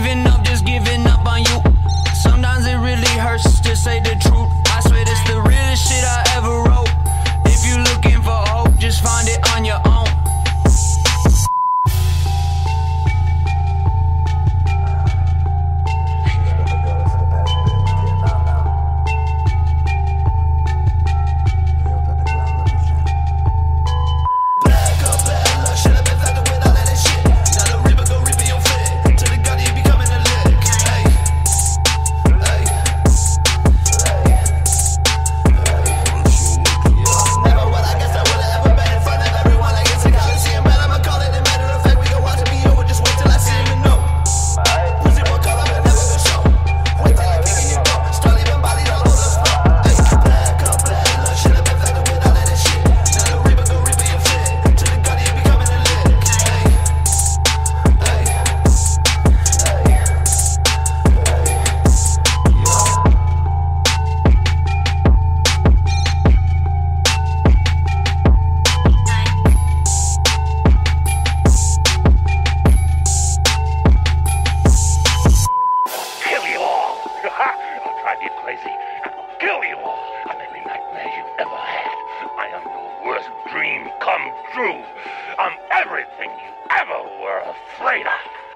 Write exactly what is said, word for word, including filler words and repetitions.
giving up, just giving up on you. Sometimes it really hurts to say the truth. I swear this the realest shit I ever wrote. If you looking for hope, just find it on your own. Kill you all on every nightmare you've ever had. I am your worst dream come true. I'm everything you ever were afraid of.